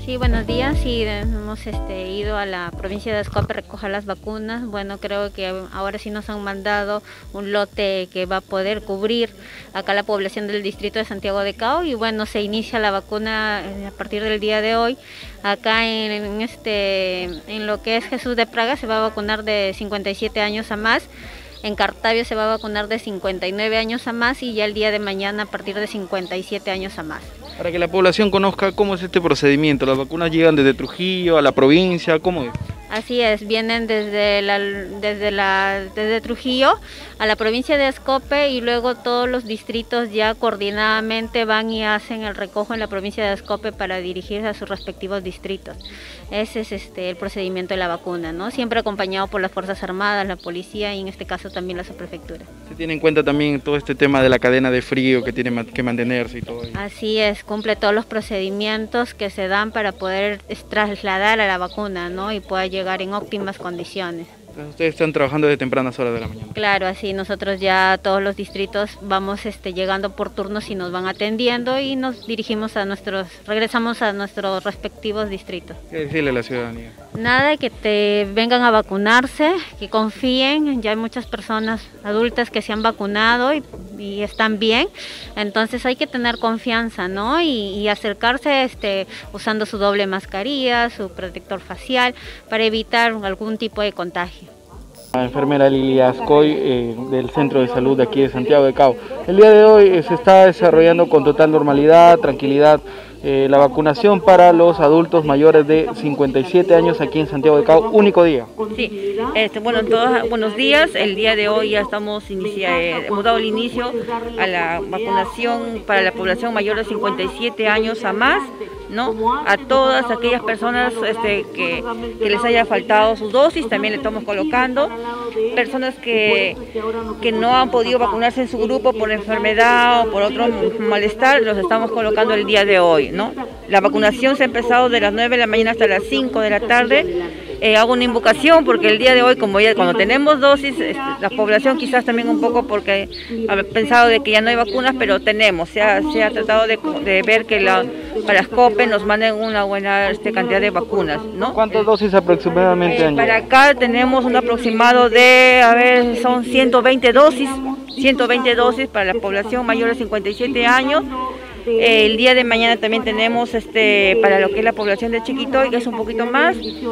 Sí, buenos días. Sí, hemos ido a la provincia de Ascope a recoger las vacunas. Bueno, creo que ahora sí nos han mandado un lote que va a poder cubrir acá la población del distrito de Santiago de Cao, y bueno, se inicia la vacuna a partir del día de hoy. Acá en lo que es Jesús de Praga se va a vacunar de 57 años a más. En Cartavio se va a vacunar de 59 años a más, y ya el día de mañana a partir de 57 años a más. Para que la población conozca cómo es este procedimiento, las vacunas llegan desde Trujillo a la provincia, ¿cómo es? Así es, vienen desde Trujillo a la provincia de Ascope, y luego todos los distritos ya coordinadamente van y hacen el recojo en la provincia de Ascope para dirigirse a sus respectivos distritos. Ese es el procedimiento de la vacuna, ¿no? Siempre acompañado por las Fuerzas Armadas, la policía y en este caso también la subprefectura. Se tiene en cuenta también todo este tema de la cadena de frío que tiene que mantenerse y todo eso. Así es, cumple todos los procedimientos que se dan para poder trasladar a la vacuna, ¿no? Y pueda llegar en óptimas condiciones. Entonces, ustedes están trabajando desde tempranas horas de la mañana. Claro, así nosotros ya todos los distritos vamos llegando por turnos y nos van atendiendo, y nos dirigimos regresamos a nuestros respectivos distritos. ¿Qué decirle a la ciudadanía? Nada, que te vengan a vacunarse, que confíen. Ya hay muchas personas adultas que se han vacunado y están bien, entonces hay que tener confianza, ¿no? Y acercarse usando su doble mascarilla, su protector facial, para evitar algún tipo de contagio. La enfermera Lilia Ascoy del Centro de Salud de aquí de Santiago de Cao. El día de hoy se está desarrollando con total normalidad, tranquilidad, la vacunación para los adultos mayores de 57 años aquí en Santiago de Cao, único día. Sí, todos buenos días. El día de hoy ya hemos dado el inicio a la vacunación para la población mayor de 57 años a más, ¿no? A todas aquellas personas que les haya faltado su dosis, también le estamos colocando. Personas que no han podido vacunarse en su grupo por enfermedad o por otro malestar, los estamos colocando el día de hoy, ¿no? La vacunación se ha empezado de las 9 de la mañana hasta las 5 de la tarde. Hago una invocación porque el día de hoy, cuando tenemos dosis, la población quizás también un poco porque ha pensado de que ya no hay vacunas, pero tenemos, se ha tratado de ver que para Ascope nos manden una buena cantidad de vacunas, ¿no? ¿Cuántas dosis aproximadamente han para acá tenemos un aproximado de, son 120 dosis para la población mayor de 57 años. El día de mañana también tenemos para lo que es la población de Chiquitoy, que es un poquito más.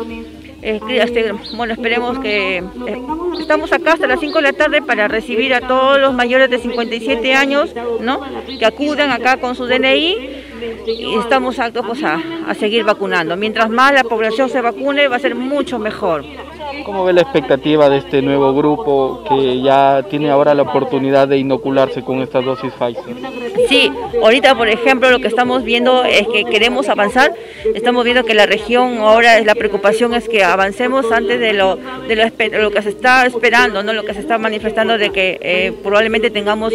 Bueno, esperemos que estamos acá hasta las 5 de la tarde para recibir a todos los mayores de 57 años, ¿no? Que acudan acá con su DNI, y estamos aptos a seguir vacunando. Mientras más la población se vacune, va a ser mucho mejor. ¿Cómo ve la expectativa de este nuevo grupo que ya tiene ahora la oportunidad de inocularse con estas dosis Pfizer? Sí, ahorita por ejemplo lo que estamos viendo es que queremos avanzar. Estamos viendo que la región ahora la preocupación es que avancemos antes de lo que se está esperando, ¿no? Lo que se está manifestando de que probablemente tengamos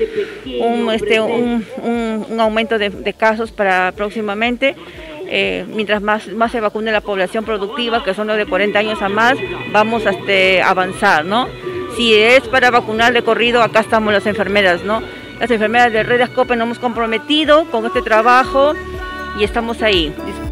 un aumento de casos para próximamente. Mientras más se vacune la población productiva, que son los de 40 años a más, vamos a avanzar, ¿no? Si es para vacunar de corrido, acá estamos las enfermeras, ¿no? Las enfermeras de Red Ascope nos hemos comprometido con este trabajo y estamos ahí.